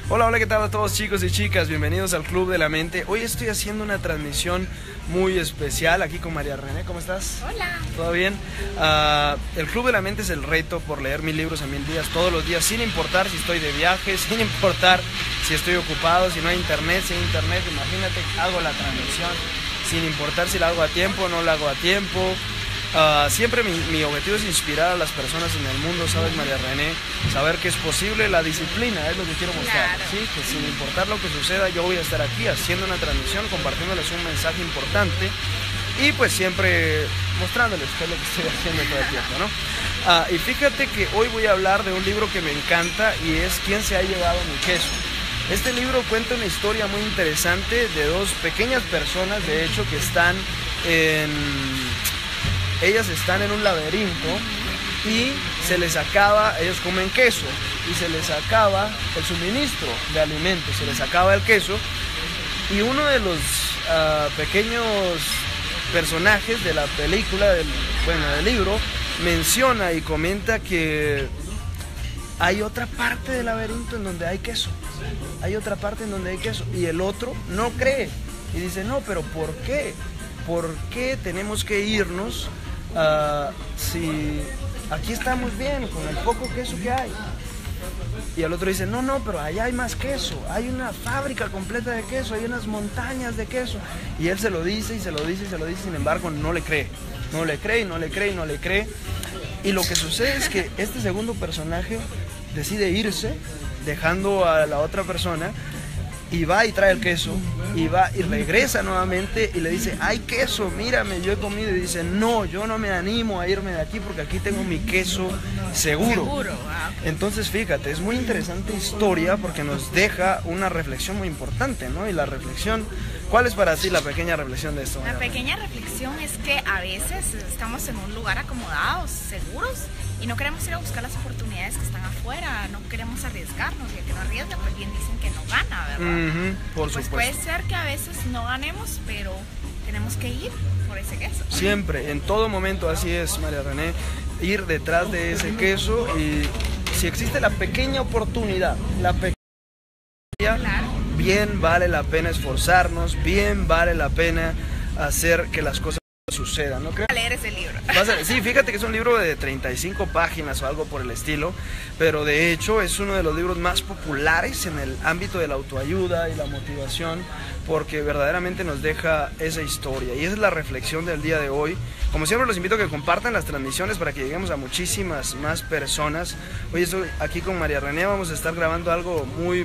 Hola, hola, ¿qué tal a todos chicos y chicas? Bienvenidos al Club de la Mente. Hoy estoy haciendo una transmisión muy especial aquí con María René. ¿Cómo estás? Hola. ¿Todo bien? El Club de la Mente es el reto por leer 1000 libros en 1000 días, todos los días, sin importar si estoy de viaje, sin importar si estoy ocupado, si no hay internet, sin internet. Imagínate, hago la transmisión sin importar si la hago a tiempo o no la hago a tiempo. Siempre mi objetivo es inspirar a las personas en el mundo, ¿sabes, María René? Saber que es posible, la disciplina es lo que quiero mostrar, claro. ¿sí? Que sin importar lo que suceda, yo voy a estar aquí haciendo una transmisión, compartiéndoles un mensaje importante y pues siempre mostrándoles qué es lo que estoy haciendo todo el tiempo, ¿no? Y fíjate que hoy voy a hablar de un libro que me encanta y es ¿Quién se ha llevado mi queso? Este libro cuenta una historia muy interesante de dos pequeñas personas, de hecho, que están ellas están en un laberinto y se les acaba, ellos comen queso y se les acaba el suministro de alimentos, se les acaba el queso y uno de los pequeños personajes de la película, del libro, menciona y comenta que hay otra parte del laberinto en donde hay queso, hay otra parte en donde hay queso y el otro no cree y dice, no, pero ¿por qué? ¿Por qué tenemos que irnos si aquí estamos bien con el poco queso que hay? Y el otro dice, no, pero allá hay más queso, hay una fábrica completa de queso, hay unas montañas de queso. Y él se lo dice y se lo dice y se lo dice, sin embargo no le cree, no le cree y no le cree y no le cree. Y lo que sucede es que este segundo personaje decide irse, dejando a la otra persona, y va y trae el queso, y va y regresa nuevamente y le dice, hay queso, mírame, yo he comido. Y dice, no, yo no me animo a irme de aquí porque aquí tengo mi queso seguro. Entonces fíjate, es muy interesante historia porque nos deja una reflexión muy importante, ¿no? Y la reflexión, ¿cuál es para ti la pequeña reflexión de esto? La pequeña reflexión es que a veces estamos en un lugar acomodados, seguros, y no queremos ir a buscar las oportunidades que están afuera, no queremos arriesgarnos, y el que no arriesga, pues bien dicen que no gana, ¿verdad? Por pues supuesto. puede ser que a veces no ganemos, pero tenemos que ir por ese queso. Siempre, en todo momento, así es, María René, ir detrás de ese queso y si existe la pequeña oportunidad, la pequeña, Claro. bien vale la pena esforzarnos, bien vale la pena hacer que las cosas sucedan, ¿no crees? A leer ese libro. Sí, fíjate que es un libro de 35 páginas o algo por el estilo, pero de hecho es uno de los libros más populares en el ámbito de la autoayuda y la motivación, porque verdaderamente nos deja esa historia y esa es la reflexión del día de hoy. Como siempre los invito a que compartan las transmisiones para que lleguemos a muchísimas más personas. Hoy estoy aquí con María René, vamos a estar grabando algo muy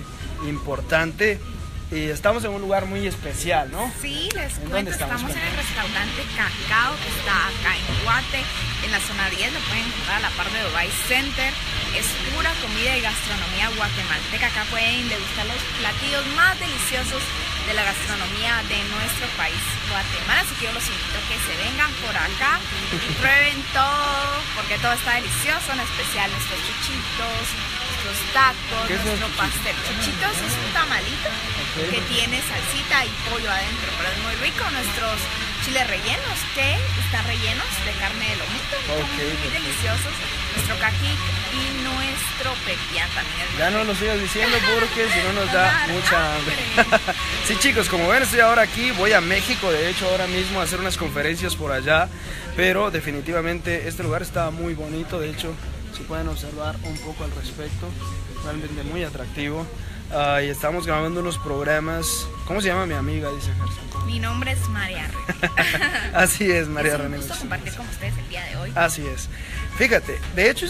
importante. Y estamos en un lugar muy especial, ¿no? Sí, les cuento, estamos en el restaurante Cacao, que está acá en Guate, en la zona 10, lo pueden encontrar a la par de Dubai Center. Es pura comida y gastronomía guatemalteca. Acá pueden degustar los platillos más deliciosos de la gastronomía de nuestro país, Guatemala. Así que yo los invito a que se vengan por acá y prueben todo, porque todo está delicioso, en especial nuestros chuchitos, nuestros tacos, nuestro pastel. Chuchitos es un tamalito que tiene salsita y pollo adentro, pero es muy rico. Nuestros chiles rellenos que están rellenos de carne de lomito, muy deliciosos. Nuestro caquic y nuestro pepián también es muy Ya no lo sigas diciendo porque si no nos da mucha hambre. Sí, chicos, como ven, estoy ahora aquí, voy a México, de hecho ahora mismo a hacer unas conferencias por allá, pero definitivamente este lugar está muy bonito, de hecho si pueden observar un poco al respecto, realmente muy atractivo. Y estamos grabando unos programas. ¿Cómo se llama mi amiga? Dice Gerson. Mi nombre es María René. Así es, María René. Es un gusto compartir con ustedes el día de hoy. Así es. Fíjate, de hecho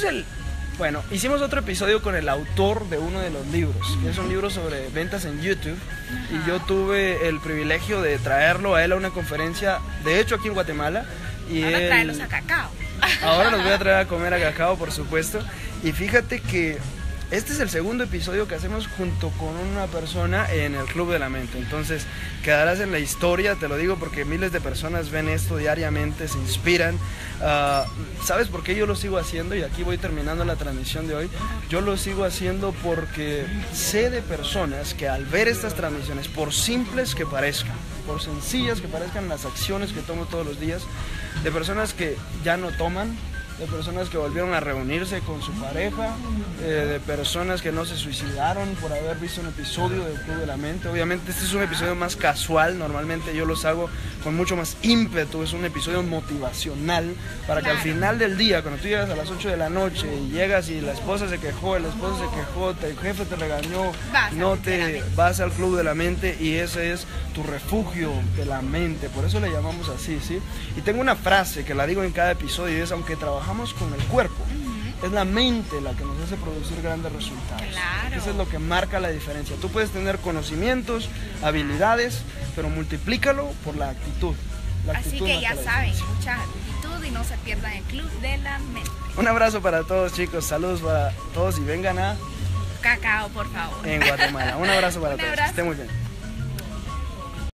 hicimos otro episodio con el autor de uno de los libros, que es un libro sobre ventas en YouTube. Y yo tuve el privilegio de traerlo a él a una conferencia, de hecho aquí en Guatemala. Y ahora traerlos a Cacao. Ahora los voy a traer a comer a Cacao, por supuesto. Y fíjate que este es el segundo episodio que hacemos junto con una persona en el Club de la Mente. Entonces quedarás en la historia, te lo digo porque miles de personas ven esto diariamente, se inspiran. ¿Sabes por qué yo lo sigo haciendo? Y aquí voy terminando la transmisión de hoy. Yo lo sigo haciendo porque sé de personas que al ver estas transmisiones, por simples que parezcan, por sencillas que parezcan las acciones que tomo todos los días, de personas que ya no toman, de personas que volvieron a reunirse con su pareja, de personas que no se suicidaron por haber visto un episodio del Club de la Mente. Obviamente este es un episodio más casual, normalmente yo los hago con mucho más ímpetu, es un episodio motivacional para que al final del día, cuando tú llegas a las 8 de la noche y llegas y la esposa se quejó, el esposo se quejó, el jefe te regañó, vas al Club de la Mente y ese es tu refugio de la mente, por eso le llamamos así, ¿sí? Y tengo una frase que la digo en cada episodio y es: aunque trabajamos con el cuerpo, es la mente la que nos hace producir grandes resultados. Claro. Eso es lo que marca la diferencia. Tú puedes tener conocimientos, habilidades, pero multiplícalo por la actitud. Así que ya saben, mucha actitud y no se pierdan el Club de la Mente. Un abrazo para todos, chicos, saludos para todos y vengan a Cacao, por favor. En Guatemala. Un abrazo para todos, que estén muy bien.